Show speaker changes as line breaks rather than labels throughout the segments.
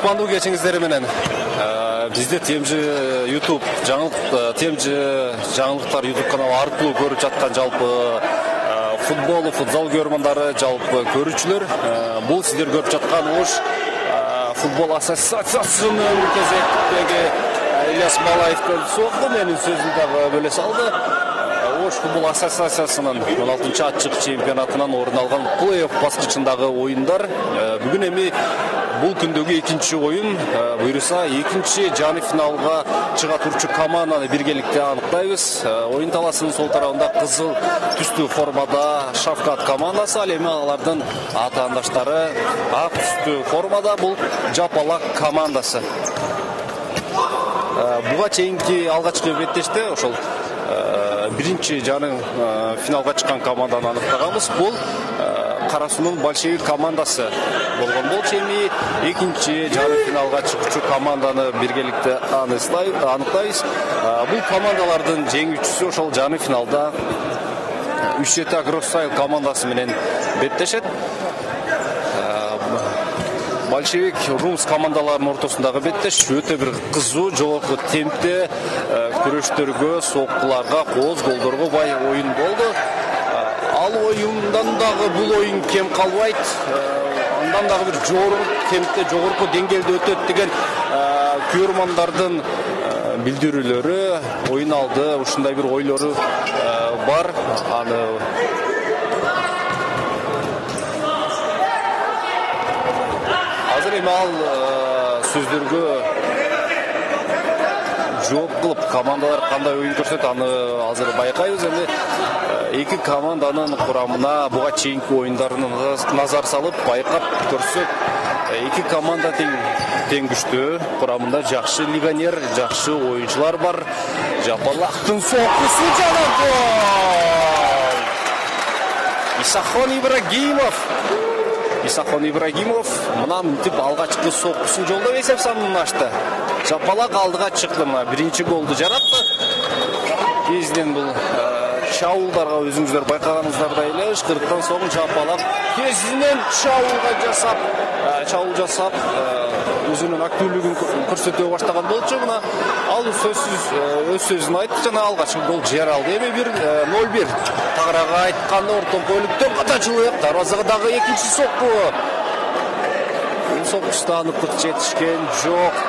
кутмандуу кечиңиздер менен. Бизде темжи YouTube темжи жаңылыктар YouTube каналы аркылуу көрүп жаткан жалпы футзал көрмөндөрү, жалпы көрүүчүлөр. Бул сиздер көрүп жаткан Ош футбол ассоциациясынын кезектеги Ильяс Малаевдин сокку менин сөзүн дагы бөлө салды. Ош футбол ассоциациясынын 16-чы ачык чемпионатынан орун алган плей-офф баскычындагы оюндар бүгүн эми бул күндөгү экинчи оюн буйруса экинчи жарым финалга чыга турчу команданы биргеликте аныктайбыз. Оюн таласынын сол тарабында кызыл түстүү формада Шавкат командасы, ал эми алардын атаандаштары ак түстүү формада бул Жапалак командасы. Буга чейинки алгачкы беттеште ошол биринчи жарым финалга чыккан команданы аныктаганбыз. Бул Карасунун Большевик командасы болгон болчу, эми экинчи жарым финалга чыгуучу команданы биргеликте аныктайбыз. Бул командалардын жеңүүчүсү ошол жарым финалда Üşeta Гроссайл командасы менен беттешет. Большевик Румс командаларынын ортосундагы беттеш өтө бир кызуу, жогорку темпте күрөштөргө, соккуларга, кооз голдорго бай оюн болду. Ал оюндан дагы бул оюн кем калбайт. Андан дагы бир жогорку темпте, жогорку деңгээлде өтөт деген көрөрмандардын билдирүүлөрү, оюн алды, ушундай бир ойлору бар. Аны азыр эми ал сөздөргө жооп кылып, командалар кандай оюн көрсөтөт, аны азыр байкайбыз. Эми эки команданын курамына буга чейинки оюндарын назар салып байкап көрсөк, эки команда тең күчтүү, курамында жакшы легионер, жакшы оюнчулар бар. Жапалактын сокусу жана гол! Исахон Ибрагимов мына мынтип алгачкы сокусун жолдоп эсеп санын ачты. Жапалак алдыга чыкты, мына биринчи голду жаратты. Кезинен бул чабуулдарга өзүңүздөр байкаганыңыздардай эле ышкырыктан соң Жапалак кезинен чабуул жасап өзүнүн активдүүлүгүн көрсөтө баштаган болчу. Мына ал өз сөзүн айтты, жана алгачкы гол жибере алды. Эми 0-1. Тагыраак айтканда ортон бөлүктө катачылык, дарбазага дагы экинчи сокку. Бул соккуста аныктык жетишкен жок.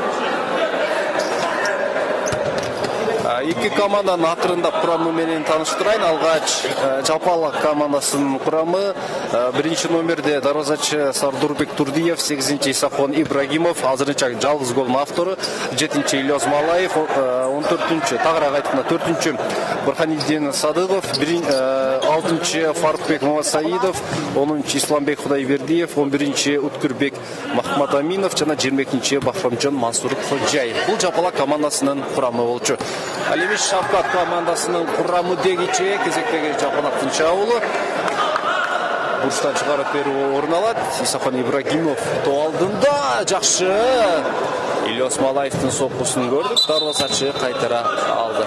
Эки команданын атырында курамы менен тааныштырайын. Алгач Жапалак командасынын курамы: биринчи номерде дарбазачы Сардурбек Турдиев, 8-чи Исахон Ибрагимов, азырынча жалгыз голдун автору, 7-чи Ильяс Малаев, 14-чү тагыраак айтканда 4-чү Бурханиддин Садыгов, 6-чы Фарукбек Мамасаидов, 10-чы Исламбек Кудайбердиев, 11-чи Уткурбек Махматаминов жана 22-чи Бахрамжон Мансуров Ходжаев. Бул Жапалак командасынын курамы болчу. Ал эми Шавкат командасынын курамы дегиче кезектеги Жапалактын чабуулу. Бурчтан чыгарып берүү орун алат. Исахон Ибрагимов топ алдында жакшы. Ильяс Малаевдин соккусун көрдүк. Дарбазачы кайтара алды.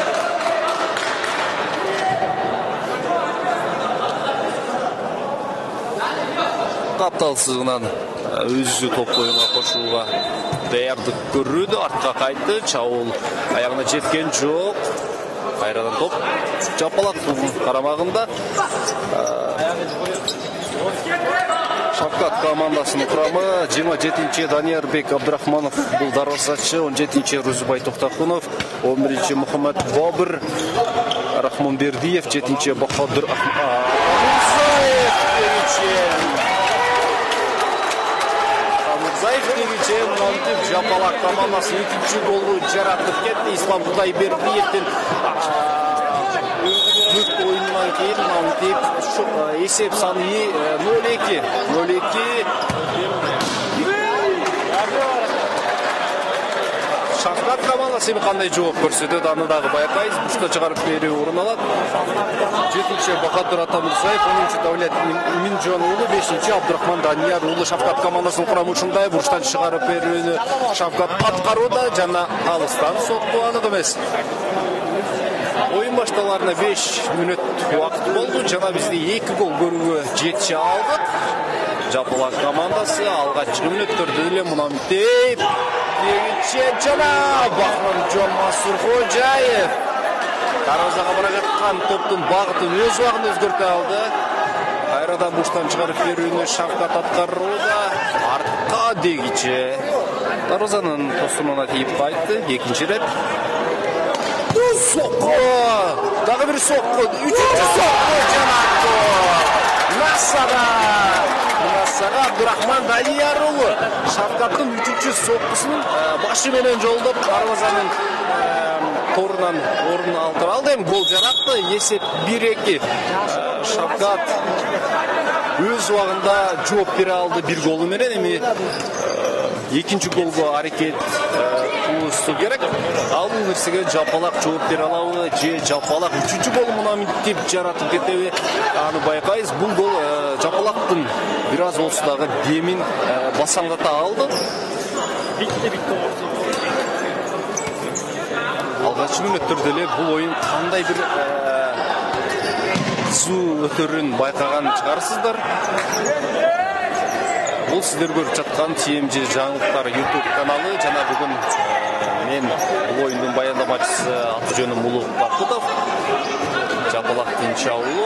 Капталсызынан өзү топ оюнга кошууга даярдык көрүүдө, артка кайтты. Чабуул аягына жеткен жок. Кайрадан топ Жапалактын карамагында. Шавкат командасынын курамы: 27-чи Даниярбек Абдрахманов, бул дарбазачы, 17-чи Рузубай Токтакунов, 11-чи Мухаммад Бобир Рахмонбердиев, 7-чи Бахадыр Жапалак командасы экинчи голду жаратып кетти. Ислам Кудайбердиевдин бүт оюнунан кийин мынтип эсеп саны 0-2. Шавкат командасы кандай жооп көрсөтөт, аны дагы байкайбыз. Бушта чыгарып берүү орун алат. 7-чи Бахадыр Атамырзаев, 10-чи Давлет Минжон уулу, 5-чи Абдрахман Данияр уулу. Шавкат командасынын курамы ушундай. Бурчтан чыгарып берүүнү Шавкат аткарууда, жана алыстан сокку анык эмес. Оюн башталарына 5 мүнөт убакыт болду, жана бизде 2 гол көрүүгө жетише алдык. Жапалак командасы алгачкы мүнөттөрдө эле мына мектеп кийинче жана Бахрамжон Масуркожаев дарвазага бара жаткан топтун багытын өз убагында өзгөртө алды. Кайрадан буштан чыгарып берүүнү Шавкат аткарууда артка дегиче дарвазанын тосунуна тийип кайтты. Экинчи рет сокко, дагы бир сокко, үчүнчү сокко жанаттı. Насага Абдурахман Далияр уулу Шавкаттын үчүнчү соккусун башы менен жолдоп дарвазанын торунан орун алдыра алды. Эми гол жаратты. Эсеп 1-2. Шавкат өз убагында жооп бере алды бир голу менен. Эми экинчи голго аракет кылышуу керек. Ал бул нерсеге Жапалак жооп бере алабы же Жапалак үчүнчү голу мына мынтип жаратып кетеби? Аны байкайбыз. Бул гол Жапалактын бир аз болсо дагы демин басаңдата алды. Алгачкы мүнөттөрдө эле бул оюн кандай бир кызуу өтөрүн байкаган чыгарсыздар. Бул сиздер көрүп жаткан TMG жаңылыктар YouTube каналы жана бүгүн мен бул оюндун баяндамачысы аты жөнүм Улук Бакытов. Жапалактын чабуулу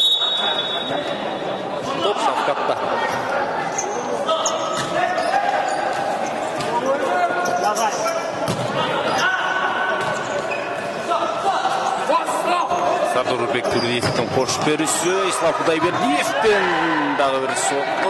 топ Шавкатта. Сардорбек Турдиевдин кош берүүсү, Ислам Кудайбердиевдин дагы бир сокку.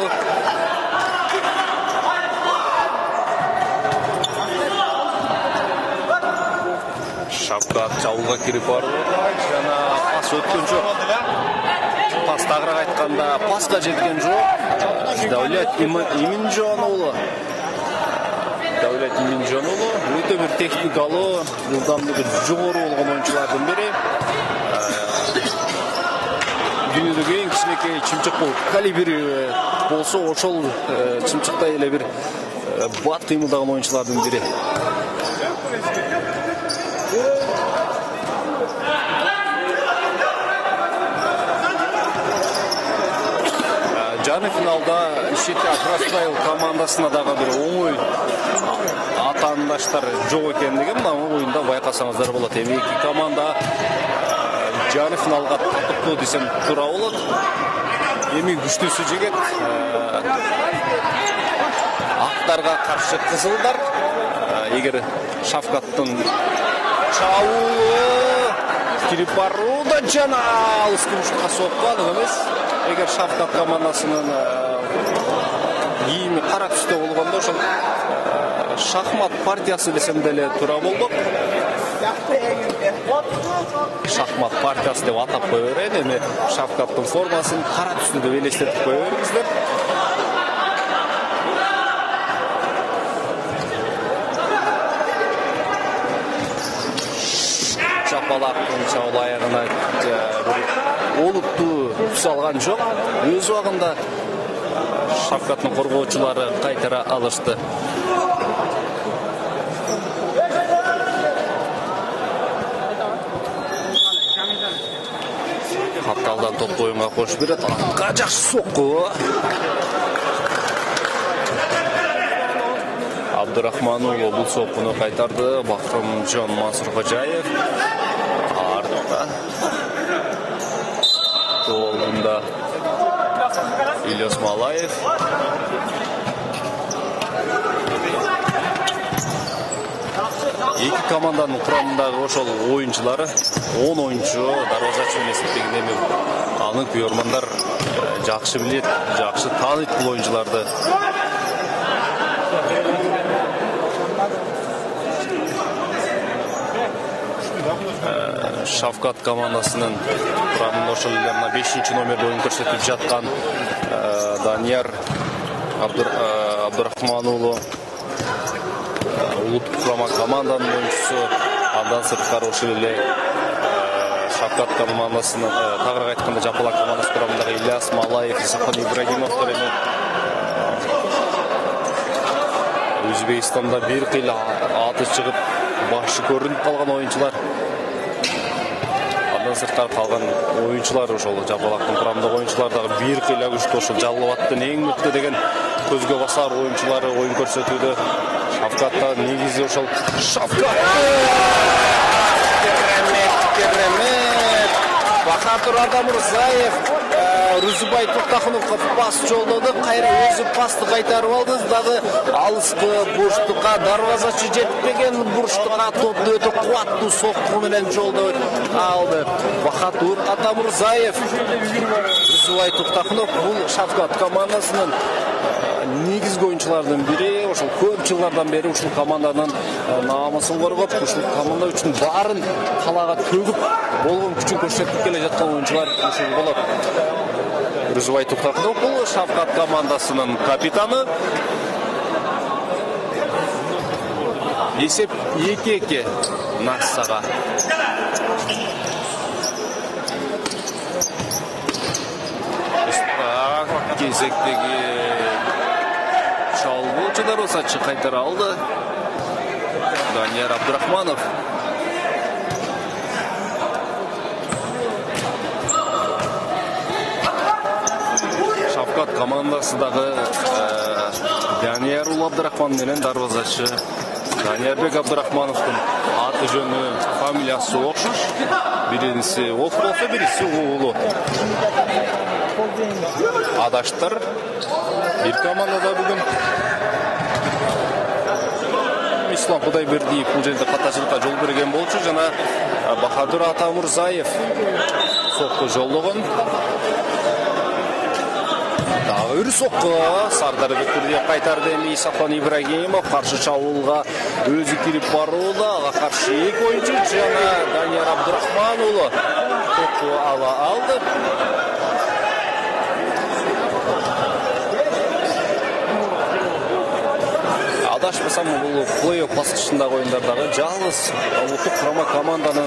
Шавкат чабуулга кирип барууда жана пас өткөн жок. Пас тагыраак айтканда паска жеткен жок. Давлет Иминжонуулу өтө бир техникалуу, жылдамдыгы жогору болгон оюнчулардын бири. Дүйнөдөгү эң кичинекей чымчык бул калибри болсо ошол чымчыктай эле бир бат кыймылдаган оюнчулардын бири. Жарым финалда Ишете Акрасрайл командасына дагы бир оңой атаандаштар жок экендигин мына оюнда байкасаңыздар болот. Эми эки команда жарым финалга тартыптуу десем туура болот. Эми күчтүүсү жигит актарга каршы кызылдар. Эгер Шавкаттын чабуулу кирип барууда жана алыс кумуштукка соккан эмес. Эгер Шавкат командасынын кийими кара түстө болгондо ошол шахмат партиясы десем деле туура болдук. Шахмат партиясы деп атап кое берейин. Эми Шавкаттын формасын кара түстө деп элестетип кое бериңиздер. Жапалактын чабуул аягына олуттуу түс алган жок. Өз убагында Шавкаттын коргоочулары кайтара алышты. Капталдан топ оюнга кошуп берет. Артка жакшы сокку. Абдурахман уулу бул соккуну кайтарды. Бахрамжон Масуркожаев артта. Толунда Ильяс Малаев. Эки команданын курамындагы ошол оюнчулары 10 оюнчу дарвазачы менен эсептеген. Эми аны күйөрмандар жакшы билет, жакшы тааныйт бул оюнчуларды. Шавкат командасынын курамында ошол эле 5-номерде оюн көрсөтүп жаткан Данияр Абдурахман уулу улуттук курама команданын оюнчусу. Андан сырткары ошол эле Шавкат командасынын тагыраак айтканда Жапалак командасы курамындагы Ильяс Малаев, Исахан Ибрагимовдор эми Өзбекстанда бир кыйла аты чыгып башы көрүнүп калган оюнчулар. Андан сырттары калган оюнчулар ошол жапалактын курамындагы оюнчулар дагы бир кыйла күчтүү ошол жалып аттын эң мыкты деген көзгө басар оюнчулары оюн көрсөтүүдө. Шавкат да негизи ошол Шавкат. Керемет. Бахатур Атамурзаев Рузубай Токтахуновго пас жолдоду. Кайра өзү пасты кайтарып алды. Дагы алыскы бурчтукка дарвазачы жетпеген бурчтукка топду өтө кубаттуу сокку менен жолдоп алды. Бахатур Атамурзаев. Рузубай Токтахунов бул Шавкат командасынын негизги оюнчулардын бири. Ошол көп жылдардан бери ушул команданын намысын коргоп, ушул команда үчүн баарын талаага төгүп болгон күчүн көрсөтүп келе жаткан оюнчулар ушул болот. Рузубай Токтахунов бул Шавкат командасынын капитаны. Есеп 2-2 Нассага. Кезектеги чалбоочу дарвазачы кайтара алды. Данияр Абдурахманов. Шавкат командасы дагы Данияр Абдурахман менен дарвазачы Даниярбек Абдурахмановдун аты жөнү, фамилиясы окшош. Биринчиси Оф болсо, биринчиси уулу. Адаштар бир командада бүгүн. Ислам Кудайбердиев бул жерде катачылыкка жол берген болчу жана Бахадур Атамурзаев сокку жолдогон. Дагы бир сокку Сардарбек Турдиев кайтарды. Эми Исахан Ибрагимов каршы чабуулга өзү кирип барууда. Ага каршы эки оюнчу жана Данияр Абдурахман уулу сокку ала алды. Адашпасам бул плей-офф баскычындагы оюндардагы жалгыз улуттук курама команданын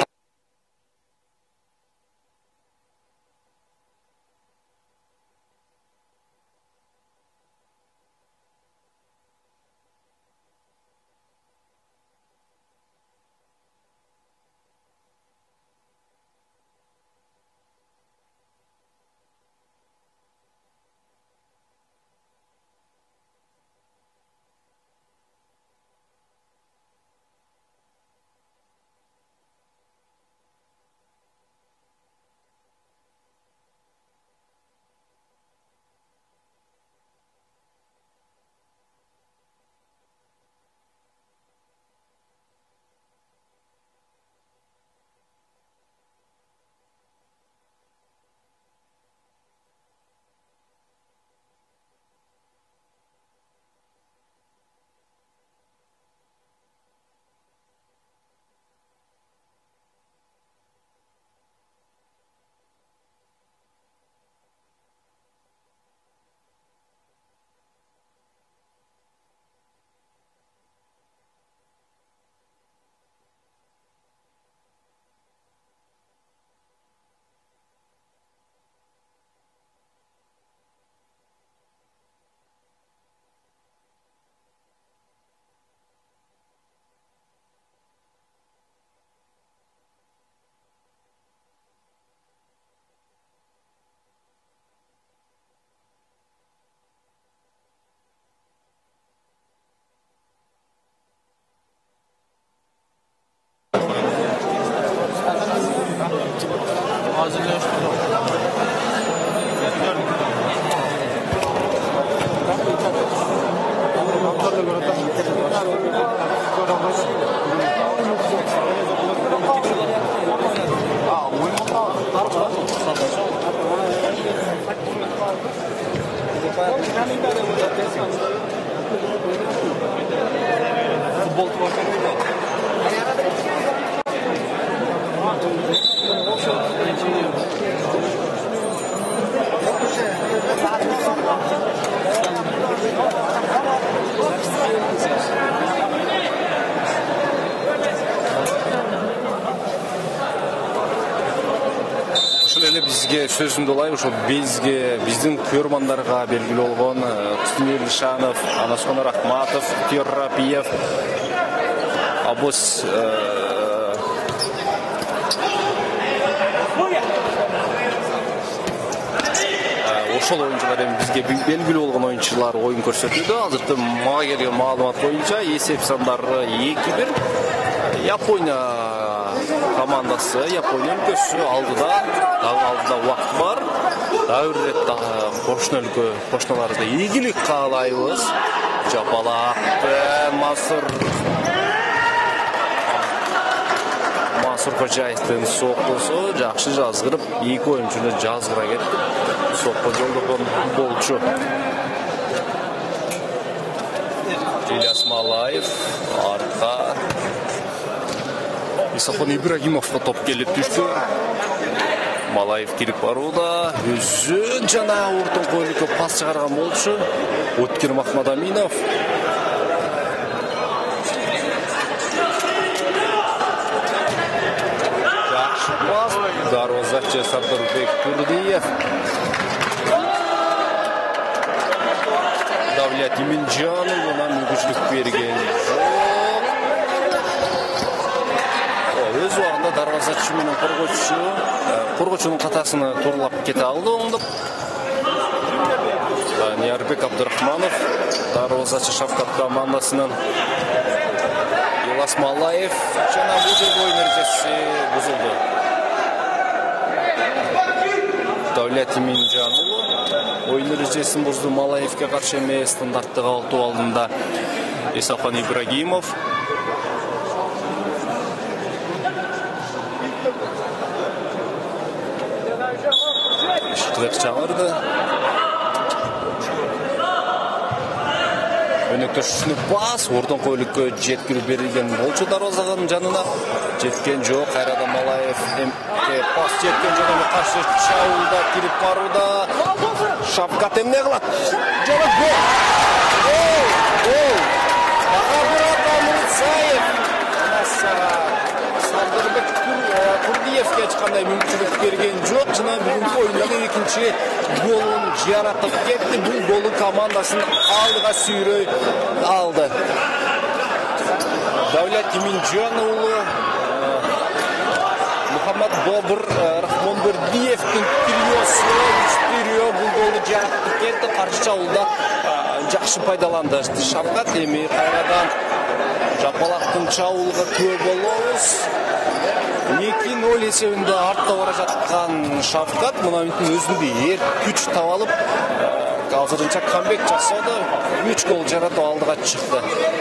бизге сөзүндө улай ошо биздин көрмандарга белгилүү болгон Тусмир Лишанов, Анашкон Рахматов, Тер Рапиев, ошол oyuncular эми бизге белгилүү болгон oyuncular oyun көрсөтүүдө. Азыркы мага келген маалымат боюнча эсеп сандары 2-1. Япония командасы, Япония өлкөсү алдыда, дагы алдыда убакыт бар. Дагы бир рет кошуна өлкө кошуналарга ийгилик каалайбыз. Жапалак Мансур Кожаевдин соккусу жакшы жазгырып, 2 oyuncuну жазгыра кетти. Сокко жолдогон футболчу İlyas Malayev arka Исахан Ибрагимовго топ келип түштү. Малаев кирип барууда, өзү жана ордон койлукка пас чыгарган болчу. Өткер Махмадаминов жакшы пас, дарвозачы Сардорбек Турдиев. Давлет Иминджановна мүмкүнчүлүк берген. Өз убагында дарвозачы менен коргочунун катасына турлап кете алды оңдоп. Ниярбек Абдурахманов дарвозачы Шавкат командасынын. Илас Малаев жана бул жерде ойын эрежеси бузулду. Давлет Иминджановна oyun erежесин бузду. Малаевке каршы эмес, стандарттык алтуу алдында Исахан Ибрагимов. Штвек чаңырды. Өнөктөшүнү пас, ордон койлукка жеткирип берилген болчу дарвозанын жанына. Жеткен жок, кайрадан Малаев пас жеткен жок, каршы чабуулда кирип барууда. Шавкат эмне кылат? Жолу гол. Бахадыр Мурзаев. Сардорбек Турдиевке ешкандай мүмкүнчүлүк берген жок. Жана бүгүнкү оюндагы экинчи голун жаратып кетти. Бул голу командасын алдыга сүйрөй алды. Давлет Иминджанову Мухаммад Бобур Рахмонбердиевдин триосу бул голду жаратып кетти. Каршы чабуулда жакшы пайдаланды. Шавкат эми кайрадан жапалактын чабуулга күбө болобуз. 2-0 есебинде артта бара жаткан Шавкат мына өзүндө күч таап алып, азырынча камбек жасады. 3 гол жаратып алдыга чыкты.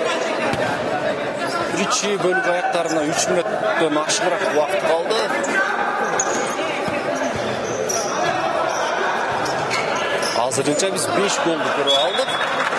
Биринчи бөлүк аяктарына 3 мүнөттөн ашыгыраак убакыт калды. Азырынча биз 5 голду көрүп алдык.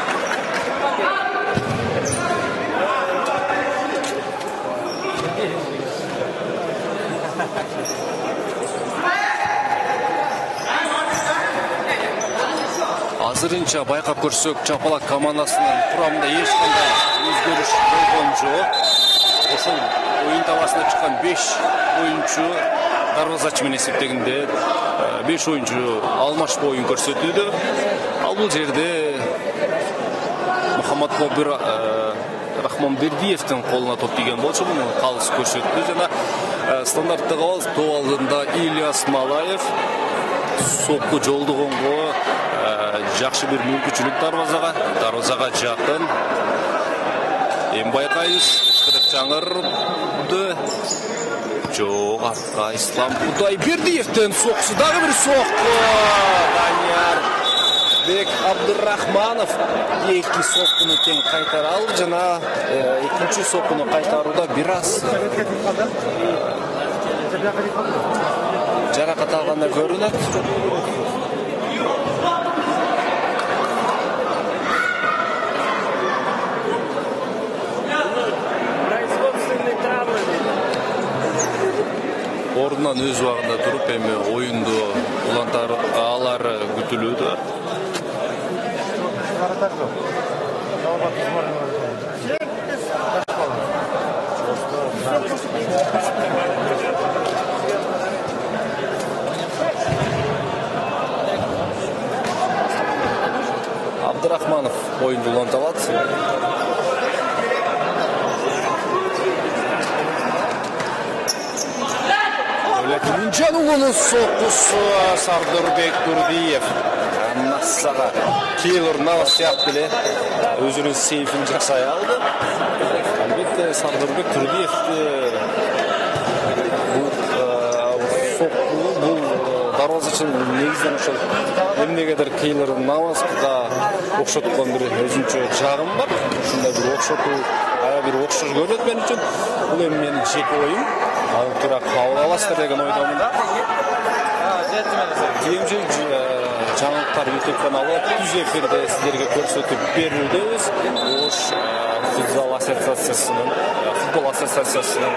Азырынча байкап көрсөк, Жапалак командасынын курамында эч кандай өзгөрүш болгон жок. Ошол оюн табасына чыккан 5 оюнчу дарвозачы менен эсептегенде 5 оюнчу алмашпа оюн көрсөтүүдө. Ал бул жерде Мухаммад Бобур Рахмонбердиевдин колуна топ тийген болчу, муну калыс көрсөттү. Жана стандарттык топ алдында Ильяс Малаев сокку жолдогонго жакшы бир мүмкүнчүлүк дарвозага жакын. Эми байкайбыз, ычкырык чаңырды. Жок, артка Ислам Кудайбердиевдин сокусу, дагы бир сокку. Данияр Абдурахманов эки соккуну тең кайтара алды, жана экинчи соккуну кайтарууда бир аз жаракат алганда көрүнөт. Ордунан өз убагында туруп, эми оюнду улантаргалары күтүлүүдө. Абдурахманов оюнду уланталат. Иминджановунун соккусу Сардорбек Турдиев. kıssaga Keylor Navas siyahtı ele özünün seyfini jasay aldı. Albatta Sardırbek Turdievdi bu darvoza için negizden ошол эмнегедир Keylor Navasга окшоткон бир өзүнчө жагым бар. Ушундай бир окшотуу ая бир окшош көрүнөт мен үчүн. Бул эми менин жеке оюм. Ал туура кабыл аласыздар деген ойдомун. TMJ жаңылыктар YouTube каналы түз эфирде сиздерге көрсөтүп берүүбүз. Ош футбол ассоциациясынын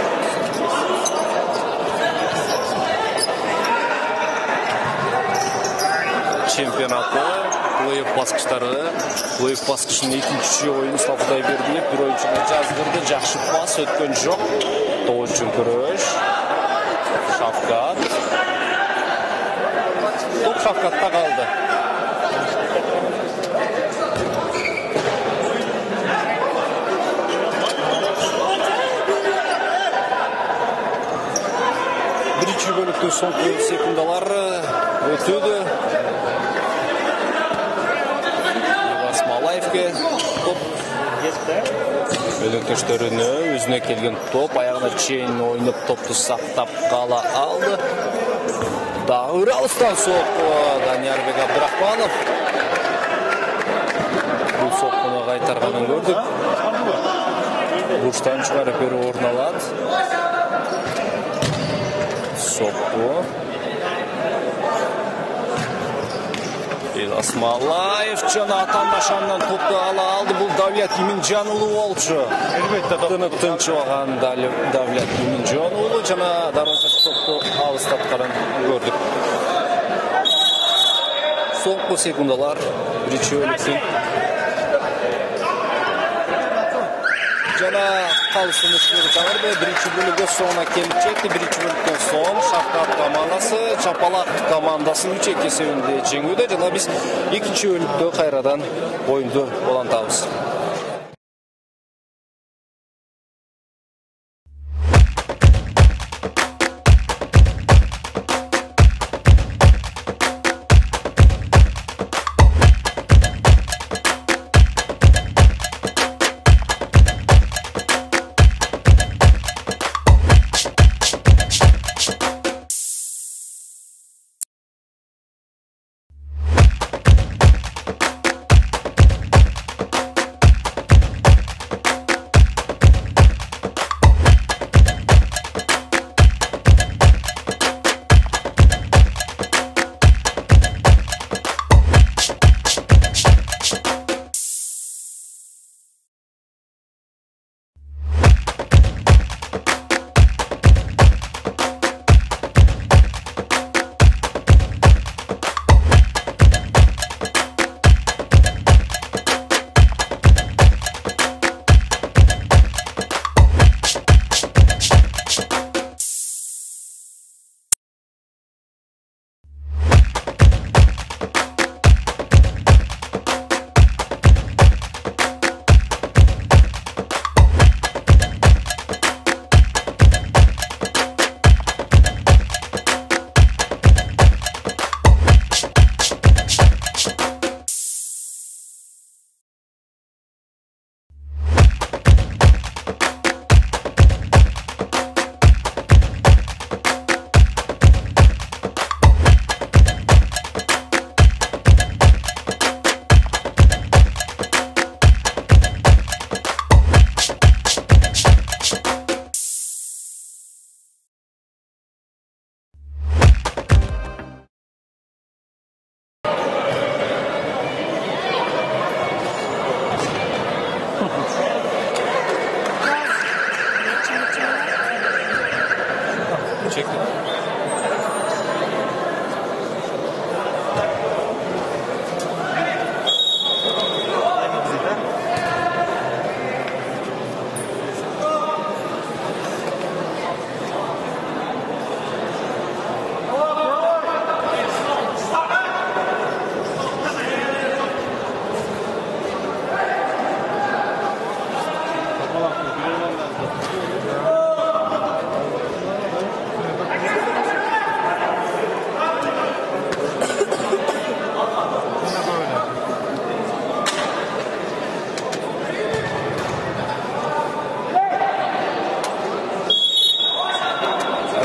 чемпионаты, плей-офф баскычынын экинчи оюну Сапдайбердиев бир ойунчуну жаздырды. Жакшы пас өткөн жок. Тоо үчүн күрөш. Шавкат. Топ Шавкатта калды. Биринчи бөлүктүн соңку секундалар өтүүдө. Малаевке топ өнөктөштөрүнө өзүнө келген топ аягына чейин ойноп топту сактап кала алды. Дагы бир алыстан сокку Даниярбек Абдрахманов. Бул соккуну кайтарганын көрдүк. Бурчтан чыгарып берүү орун алат. Сокку Асмалаев жана атандашандан топту ала алды. Бул Давлет Иминжан уулу болчу. Элбетте тынчыбаган Давлет Иминжан уулу жана дарвозачы топту алыстатканын көрдүк. Соңку секундалар биринчи бөлүктүн жана калышыныштыр жаңырды. Биринчи бөлүгү соңуна келип жетти. Биринчи бөлүктөн соң Шавкат командасы Чапалак командасын 3-2 эсебинде жеңүүдө жана биз экинчи бөлүктө кайрадан оюнду улантабыз.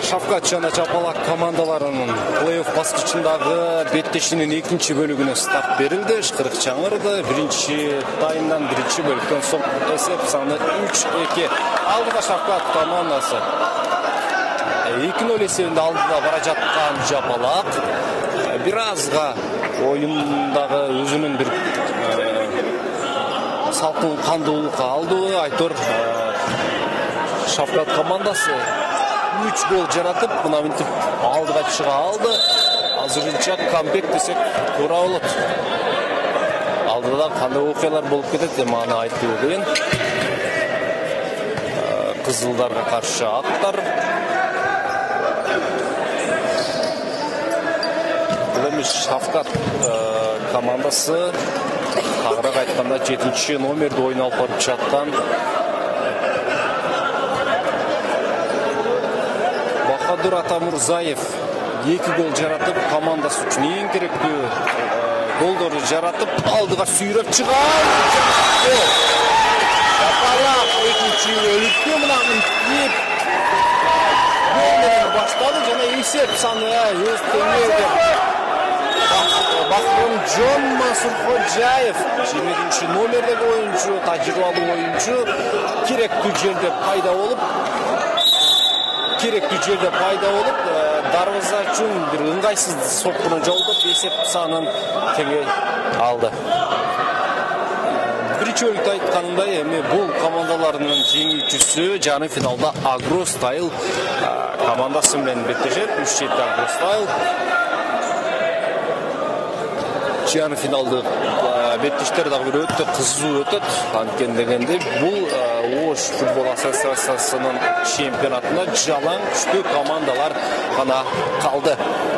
Шавкат жана Жапалак командаларынын плей-офф баскычындагы беттешинин экинчи бөлүгүнө старт берилди. Ышкырык чаңырды. Биринчи таймдан биринчи бөлүктөн соң эсеп саны 3-2. Алдыда Шавкат командасы. 2-0 эсебинде алдыда бара жаткан Жапалак бир азга оюндагы өзүнүн бир салкын кандуулукка алды. Айтор Шавкат командасы 3 гол жаратып, мына мынтип алдыга чыга алды. Азырынча камбек десек туура болот. Алдыда кандай окуялар болуп кетет деп аны айтып берген. Кызылдарга каршы аттар. Шавкат командасы тагыраак айтканда 7-чи номерде ойун алып барып жаткан. Бахадур Атамурзаев 2 гол жаратып, командасы үчүн эң керектүү голдорду жаратып, алдыга сүйрөп чыгат. Жапалак экинчи бөлүктө мына мынтип гол менен баштады жана эсеп саны өстөнгө. Бахромжон Масурходжаев 20-чи номердеги оюнчу, тажрыйбалуу оюнчу, керектүү жерде пайда болуп, дарвазачын бир ыңгайсыз сопкуну жолдоп эсеп санын тең алды. Биринчи бөлүктө айтканымдай, эми бул командаларынын жеңүүчүсү жарым финалда Агростайл командасы менен беттешет. 3-7 Агростайл жарым финалды беттиштер дагы бир өтө кызуу өтөт. Анткени дегенде бул Ош футбол ассоциациясынын чемпионатына жалаң күчтүү командалар гана калды.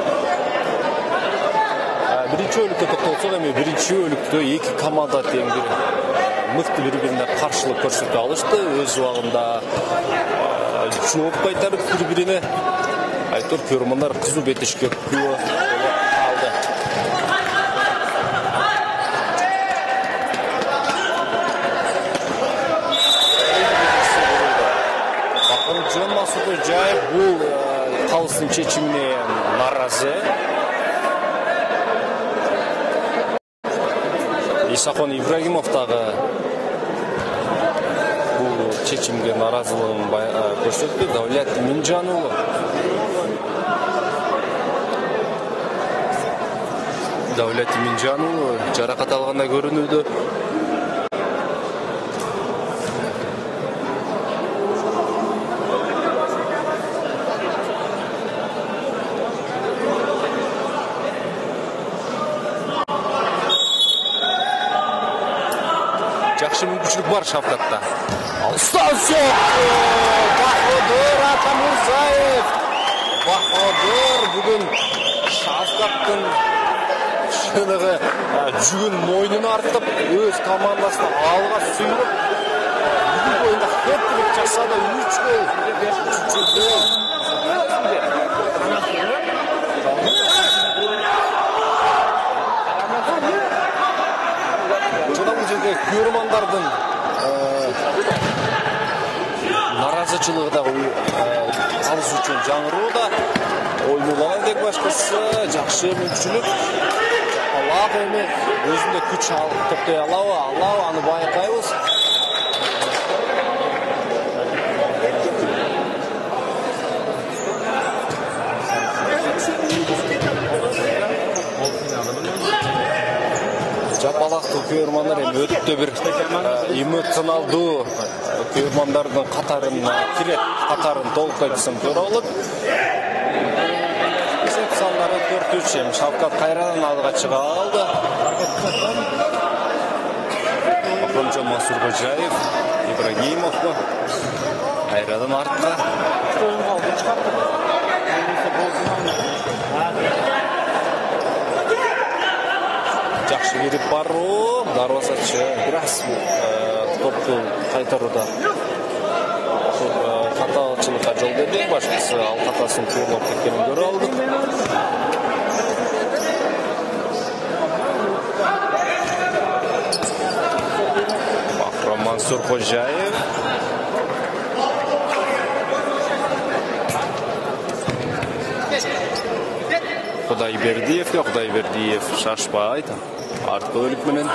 Биринчи бөлүктө токтолсок, эми биринчи бөлүктө эки команда тең бир мыкты бири-бирине каршылык көрсөтө алышты. Өз убагында жооп кайтарып бири-бирине айтор көрөрмандар кызуу беттешке күбө алды. Масурходжаев бул калыстын чечимине нааразы. Исахон Ибрагимов дагы бул чечимге нааразылыгын көрсөттү. Давлет Минжануулу жаракат алгандай көрүнүүдө. Жакшы мүмкүнчүлүк бар Шавкатта. Алыстан Бахадур Атамурзаев. Бахадур бүгүн Шавкаттын шыныгы жүгүн мойнуна артып, өз командасына алга сүйрөп, бүгүн оюнда хэт-трик жасады. 3 гол. Көрөрмандардын наразычылыгы да калыс үчүн жаңырууда. Ойнулган дег башкысы жакшы мүмкүнчүлүк. Жапалак эми өзүндө күч алып токтой алабы, аны байкайбыз. Жапалактуу көрөрмандар эми өтө бир эмоционалдуу көрөрмандардын катарына кирет, катарын толуктай десем туура болот. Эсеп сандары 4-3. Шавкат кайрадан алдыга чыга алды. Бахромжон Масурходжаев, Ибрагимов кайрадан артка. Жакшы берип баруу, дарвазачы бир аз топту кайтарууда каталычылыкка жол берди. Башкысы ал катасын туурлап кеткенин көрө алдык. Бахром Мансурходжаев Кудайбердиев шашпайт. Артқы бөлік менен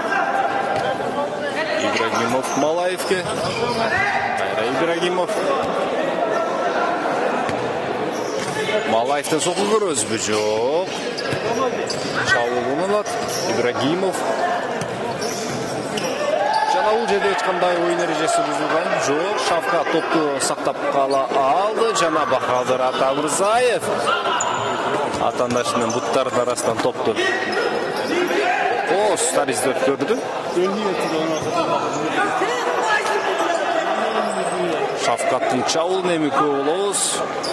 Ибрагимов Малаевке. Кайра Ибрагимов. Малаевтен соққы көрөз бі жоқ. Шаулуын алат. Ибрагимов. Жана бул жерде ешқандай ойын ережесі бұзылған жоқ. Шавкат топты сақтап қала алды. Жана Бахадыр Атамырзаев атандашының бұттардың арасынан топты Старый издеп көрді. Шавкаттың чауылын емекі олауыз.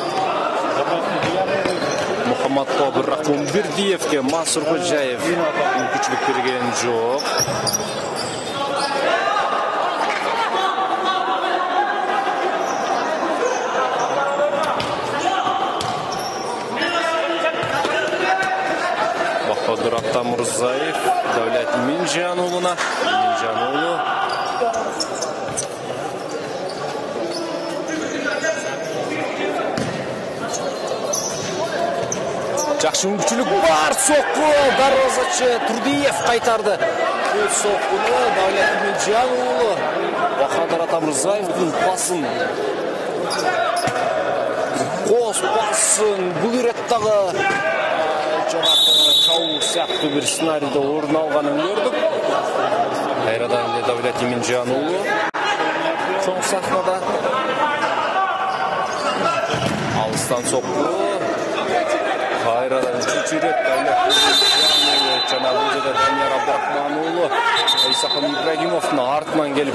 Мұхаммад Рахмонбердиевке Масур Ходжаев мүмкіншілік берген жоқ. Бахадыр Атамырзаев Давлет Минжанұлына. Минжанұлы. Жақшы мүмкіншілік бар. Соққы. Дарвазачы Турдиев қайтарды. Бұл соққыны Давлет Минжанұлы. Бахадыр Атамырзаевтың пасын. Қос пасын. Бұл реттағы Чаул сияқты бір сценарийді орын алғанын көрдік. Қайрадан Давлет Минжанұлы соң сахнада. Алыстан соққы. Қайрадан үшірет Давлет Минжанұлы. Жана бұл жерде Данияр Абдрахманұлы Исахан Ибрагимовтың артынан келіп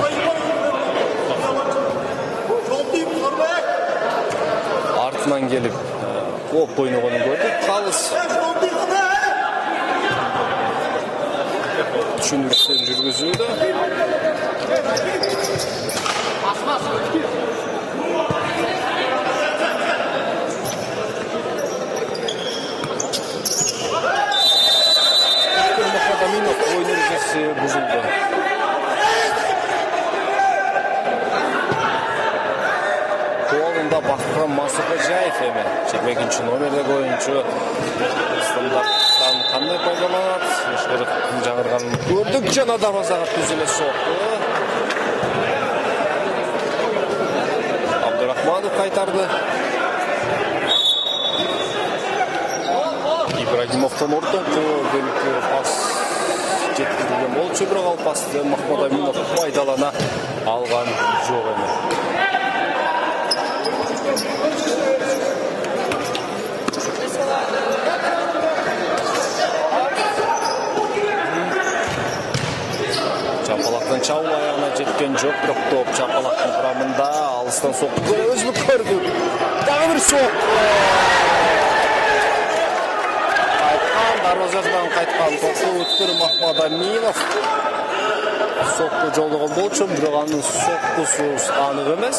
оп ойнағанын көрдік. Қалыс düşünürsen жүргізуді. Мухаммадаминов ойын ережесі бұзылды. Қолында Бахрам Масур Ходжаев еме. 22-ші номердегі ойыншы стандарттан қандай пайдаланады? Ешқырықтың жаңырғанын көрдік. Жана дарвазаға түзеле соқты. Абдурахманов қайтарды. Ибрагимовтан ортаңқы бөлікті пас жеткізілген болчу, бірақ ал пасты Мухаммадаминов пайдалана алған жоқ еме. Чапалақтан Чаул аяғына жеткен жоқ, бірақ топ Чапалақтың құрамында алыстан соққы өзіліп көрдік. Дағы бір соққы. Дарвазадан қайтқан тоқы өткір Мухаммадаминов. Соққы жолдығын болчу, бірақ анын соққысы анық емес.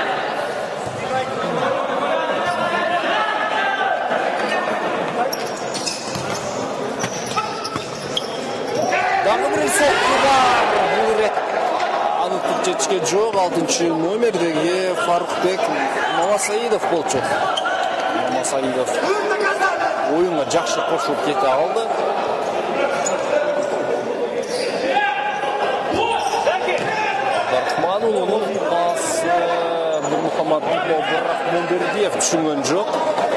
Дағы бір соққы бар. Бұл рет анықтық жетішке жоқ. 6-шы номердегі Фарухбек Мамасаидов болчу. Мамасаидов ойынға жақшы қошылып кете алды. Рахманұлының пасы Мұхаммад Рахмонбердиев түсінген жоқ.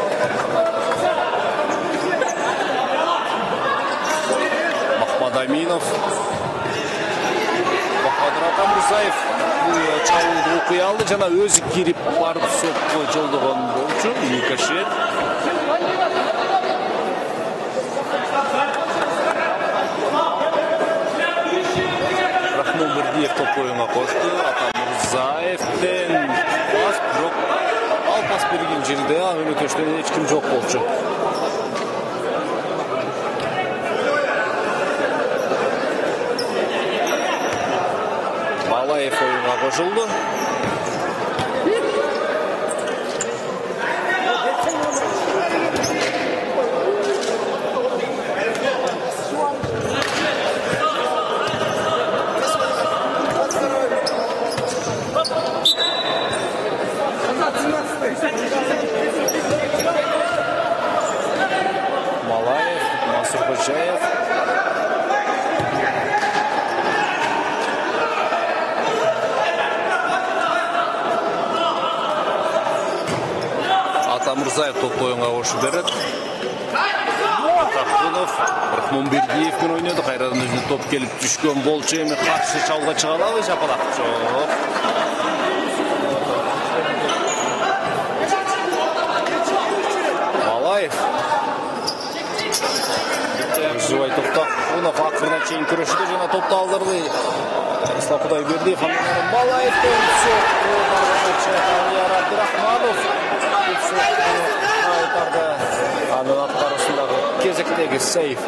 Махмадаминов. Бахадыр Атамырзаев Чаулды оқи алды. Жана өзі керіп барып соққы жолдығын болчу. Никашет. Рахмонбердиев топ ойынға қосты. Атамырзаевтен пас жоқ. Ал пас берген жерде өнөкөштен ешкім жоқ болчу. Малаев ойынға қосылды. Mansur Hocayev. Атамырзаев топ ойынға қосып береді. Тақпунов Рахмонбердиевпен ойнады. Қайрадан өзіне топ келіп düşкен болчу, эми қарсы чалға чыга алабы Жапалак? Жоқ. Малаев. Жубай топта. Тақпунов ақырына чейин күрөшүдө жана топты алдырды. Ислам Кудайбердиев. Малаев Абдурахманов айтарды. Анын атқарысындағы кезектегі сейф.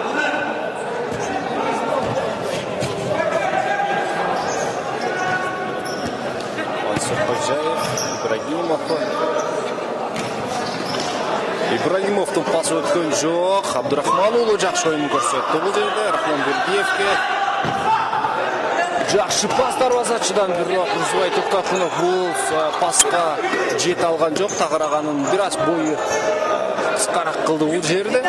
Мансур Ходжаев, Ибрагимовтың пасы өткен жоқ. Абдурахман ұлы жақсы ойын көрсетті бұл жерде. Рахмонбердиевке жақсы пас дарвазачыдан бирок Рузубай Токтакунов бұл пасқа жете алған жоқ. Тағырағанын біраз бойы қысқарақ қылды бұл жерде.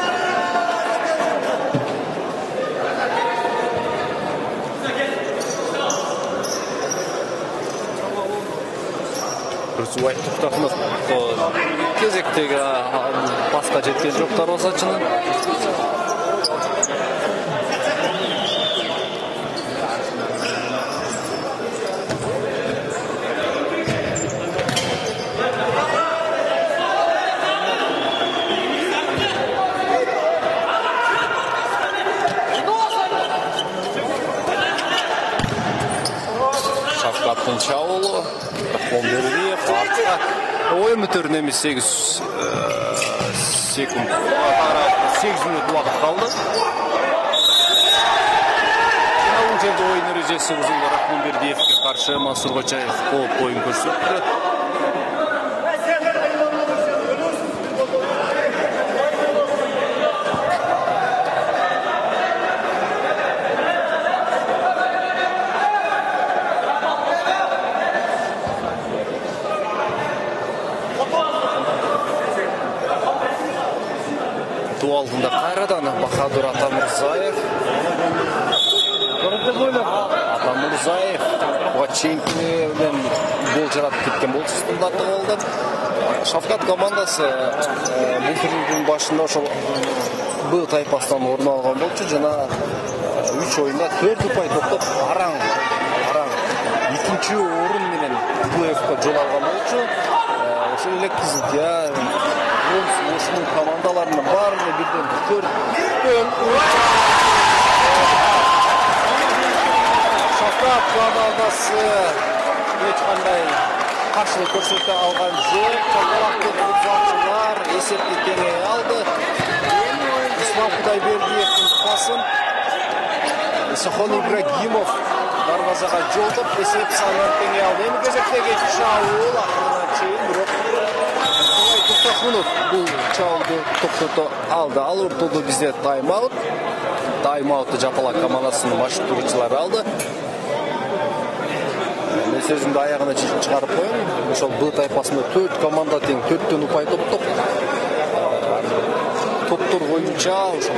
Рузубай Токтакунов кезектегі пасқа жеткен жоқ дарвазачының. Чаулу, Рахмонбердиев, артқа ойын мүтірін емес 8 секунд, 8 минут уақыт қалды. Бұл жерде ойын ережесі бұзылды. Рахмонбердиевке қарсы Мансур Ходжаев қойып ойын көрсетті. Алдында қайрадан Бахадур Атамырзаев. Атамырзаев Ваченкинен гол жаратып кеткен бол стандартты болды. Шавкат командасы бұл турнирдің башында ошол Б тайпасынан орын алған болчу. Жана 3 ойында 4 ұпай топтоп араң екінші орын менен плей-оффқа жол алған болчу. Ошол эле Кызылтия Осының командаларының барыны бірден көрден Шавкат командасы ешқандай қарсылық көрсете алған жоқ. Чалбалақтың футболшылар есепті теңей алды. Ислам Кудайбердиевтің пасын Исахон Ибрагимов дарвазаға жолдап есеп санын теңей алды. Эми кезектеги Чаул ақырына чейин бирок Токтакунов бұл чаулды тоқтата алды. Ал ортоду бізде тайм-аут. Тайм-аутты Жапалак командасының машықтырушылары алды. Мен сөзімді аяғына шығарып қойын. Ошол Б тайпасында 4 команда тең 4-тен ұпай топтоп. Топтор бойынша ошол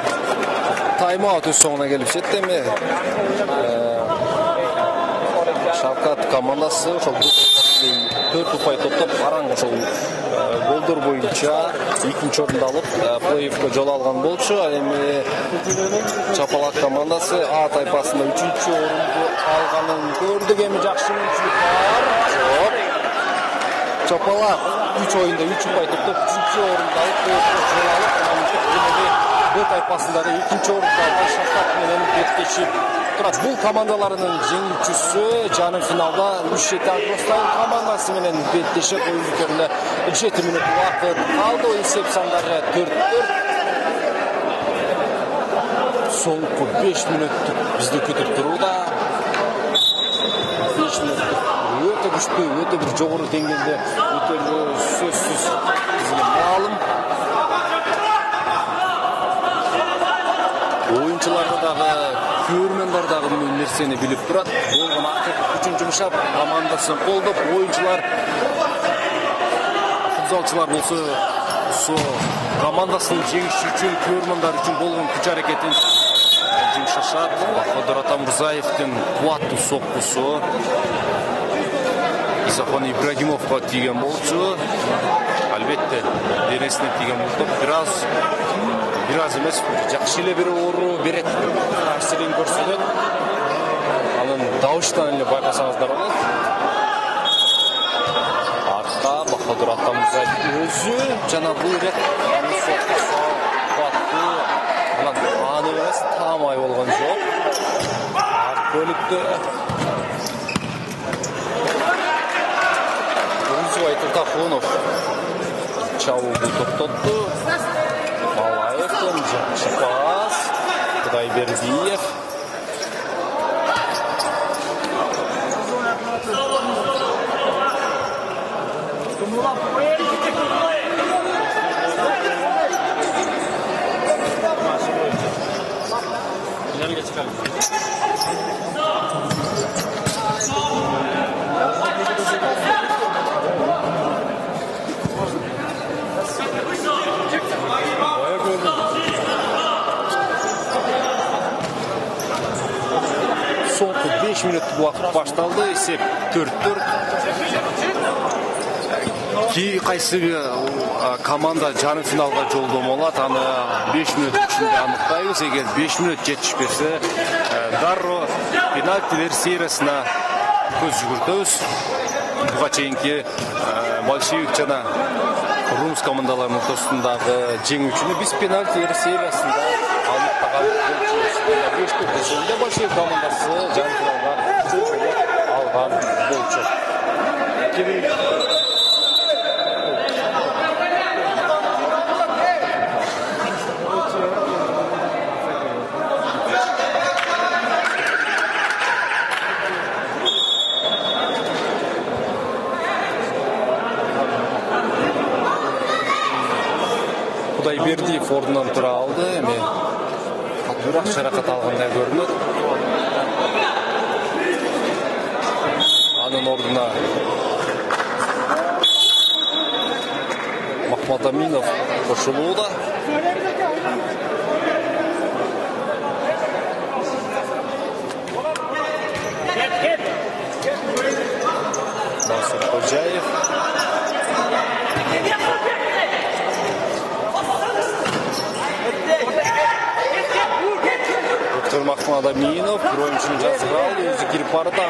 Tayma-autun sonuna gelip jetti mi? Шавкат командасы ошол 4 упай топтоп араң ошол голдор боюнча 2-орунду алып плей-оффко жол алган болчу. Ал эми Чапалак командасы А тайпасында 3-орунду алганын көрдүк. Эми жакшы мүмкүнчүлүк бар. Жок. Чапалак 3 оюнда 3 упай топтоп 3-орунду алып плей-оффко жол алып, Б тайпасындагы 2-орунду алган Шавкат менен беттешип турат. Бул командаларынын жеңүүчүсү жарым финалда 3-7 Агростан командасы менен беттешип, оюн бүткөрүндө 7 мүнөт убакыт калды. Эсеп сандары 4-4. Соңку 5 мүнөттүк бизди күтүп турууда. 5 мүнөттүк өтө күчтүү, өтө бир жогору деңгээлде өтөлүү сөзсүз бизге маалым. Oyuncularda dagы, көрөрмөндөр дагы бул нерсени билип турат. Болгон акыркы күчүн жумшап, командасын колдоп, оюнчулар, футболчулар болсо, командасынын жеңиши үчүн, көрөрмөндөр үчүн болгон күч-аракетин жумшашат. Баходир Атамырзаевдин кубаттуу соккусу Исахон Ибрагимовго тийген болчу. Албетте, денесине тийген болуп, бираз эмес, жакшы эле бир оору берет, таасирин көрсөтөт. Анын дауыштан эле байкасаңыздар болот. Артта Баходир Атамырзаев өзү жана бул рет аны эмес таамай болгон жок. Арт бөлүктө Рузубай Туртахунов чабуулду токтотту. Малаевден жакшы пас. Кудайбердиев. Соңку 5 мүнөттүк убакыт башталды. Эсеп 4-4. Кайсы команда жарым финалга жолдомо алат, аны 5 мүнөт ичинде аныктайбыз. Эгер 5 мүнөт жетишпесе, дароо пенальтилер сериясына көз жүгүртөбүз. Буга чейинки Большевик жана Румс командаларынын ортосундагы жеңүүчүнү биз пенальтилер сериясында аныктаган болчубуз. 5-4 Большевик командасы жарым финалга алган болчу. Кудайбердиев ордунан тура алды. Эми катуураак жаракат алгандай көрүнөт. Анын ордуна Махмадаминов кошулууда. Насыр Кожаев. Махмадаминов, Громчин жазгал, өзү кирип барды.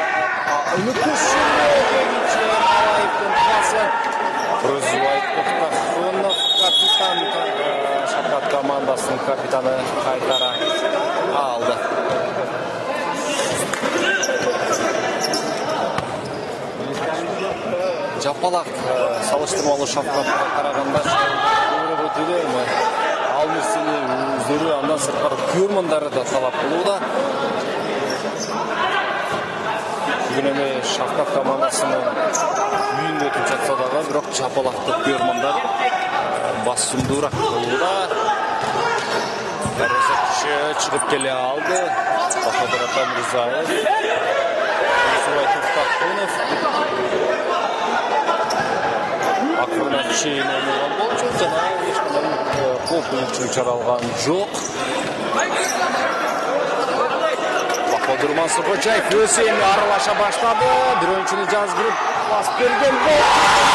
Рузубай Туртахунов, капитан Шавкат командасынын капитаны кайтара алды. Жапалак салыштырмалуу Шавкатка караганда көбүрөөк өтүдө эми ал нерсени өздөрү андан сырткары көрөрмөндөрү да талап кылууда. Бүгүн эми Шавкат командасынын үйүндө өтүп жатса дагы, бирок Жапалактык көрөрмөндөр басымдуураак болууда. Дарбоза чыгып келе алды. Баходир Атамырзаев, Рузубай Туртахунов. Акырына чейин ойногон болчу, жана эч кандай кооптуу чаралган жок. Durmansur Hocayev özüne aralaşa başladı. Bir oyuncuny жазгырып pas bergen gol.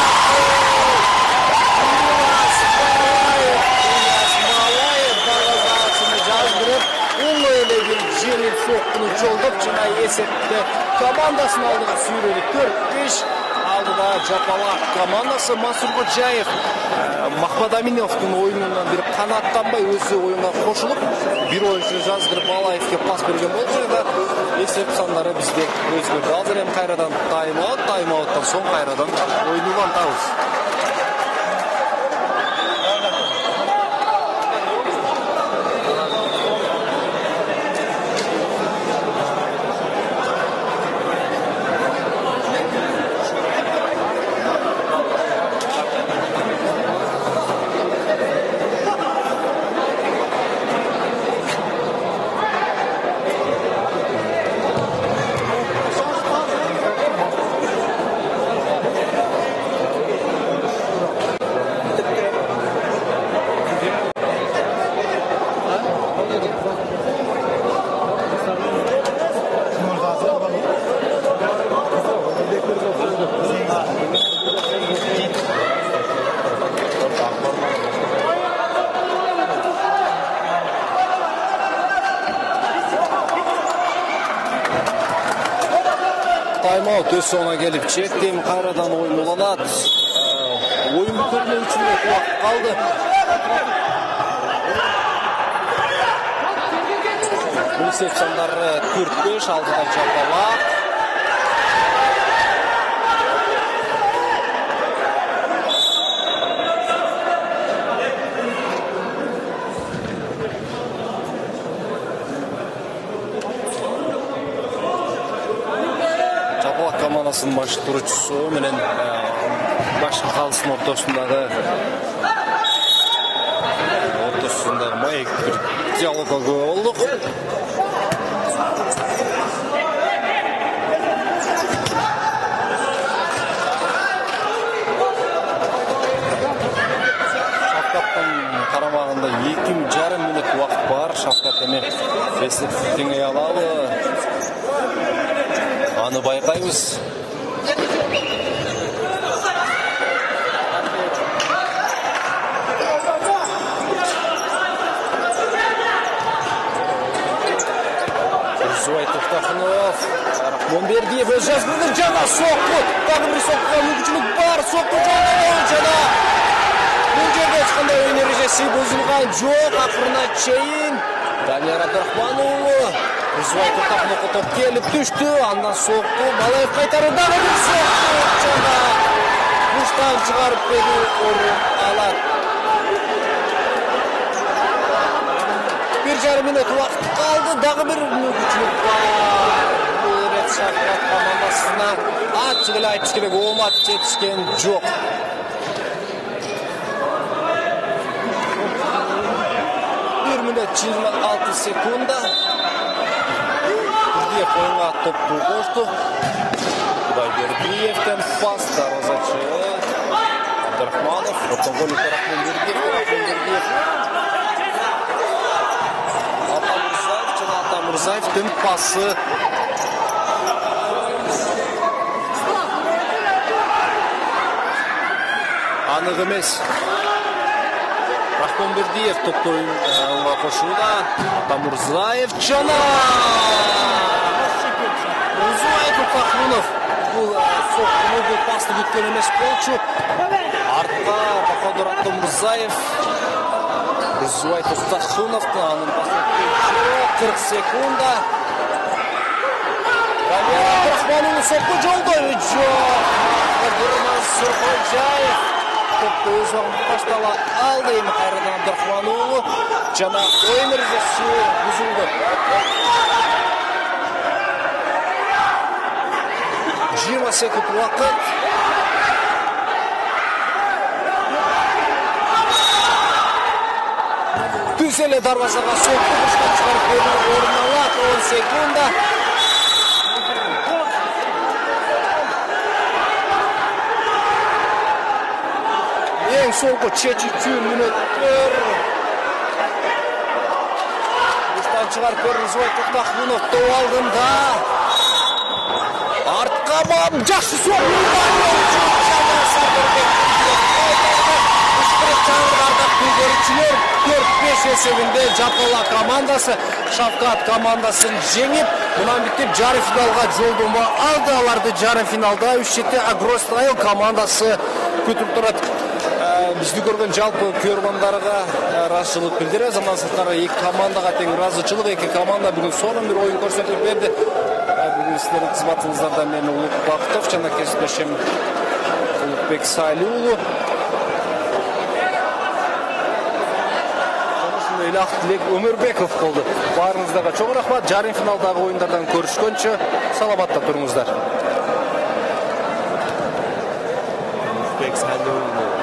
Жеңил соққыны жолдап, жана есепте командасын алдыға сүйреді. 4-5 алдыда Жапалак командасы. Мансур Ходжаев Махмад Аминовтың ойынынан бір қанаттанбай өзі ойынға қошылып, бір ойыншы жазгырып Балаевке пас берген болды. Жайда есеп сандары бізде өзгерді. Ал жерем қайрадан тайм-ауттан соң қайрадан ойынудан тауыз. Тайм-аут өз соңына келіп жетті. Қайрадан ойын уланады. Ойын бүтіріне 3 минут уақыт қалды. Есеп сандары 4-5 алдыда Жапалак. Командасының baş turuvchisi менен башкы калыстын ортосундағы маек bir диалогга көп болдук. Шафкаттын карамагында 2,5 минут убакыт бар. Шафкат эми эсепти теңей алабы? Аны байкайбыз. Тоқтахынов, Рахмонбердиев өз жазғырды, жана соққы, тағы бір соққыға мүмкіншілік бар, соққы жолдаған, жана бұл жерде ешқандай ойын ережесі бұзылған жоқ, ақырына чейін Данияр Абдрахманұлы Ризуай Тоқтахыновқа топ келіп түшті, андан соққы, Балаев қайтарындағы бір соққы, жана бұштан шығарып беру орын алады. 1,5 минут уақыт қалды, дағы бір мүмкіншілік бар. Бұл рет Шафкат командасына ат жігілі айтыш керек, омат жетішкен жоқ. 1 минут 26 секунда. Бердиев ойынға топты қошты. Құдайбердиевтен пас, дарвазачы Абдрахманов, Рахмонбердиев, Рахмонбердиев. Мурзаевтың пасы. Анық емес. Рахмонбердиев топты ойынға қошуда. Мурзаев жана. Ризуай Тоқтахынов. Бұл соққыны, бұл пасты бүткен емес болчу. Артқа Бахадыр Мурзаев. Ризуай Тоқтахыновтың анын пасы 40 секунда. Данияр Абдрахманұлы соққы жолда жоқ. Мансур Ходжаев топты өз уақытында баштала алды. Эми кайрадан Абдрахманұлы жана ойын ережесі бұзылды. 20 секунд уақыт. Түзеле дарвазаға соқты, бұштан шығарып беру орын алады. 10 секунда. Ең соңғы 3 минуттар. Бұштан çıkarıp berdi. Зубайков Тахунов топ алдында. Артқа бам, жақсы соғып көрүүчүлөр 4-5 эсебинде Жапала командасы Шавкат командасын жеңип, мындан бүтүп жарым финалга жолдомо алды. Аларды жарым финалда Üşçeti Agrostyle командасы күтүп турат. Бизди көргөн жалпы көргөндарга ыраазычылык билдиребиз. Андан сырткары эки командага тең ыраазычылык, эки команда бүгүн сонун бир оюн көрсөтүп берди. Бүгүн сиздердин кызматыңыздарда мен Улук Бактов жана кесиптешим Улукбек Сайлуу. Ак Тилек Өмөрбеков болду. Баарыңыздарга чоң рахмат. Жарым финалдагы оюндардан көрүшкөнчө саламатта туруңуздар.
Улукбек Сайлуу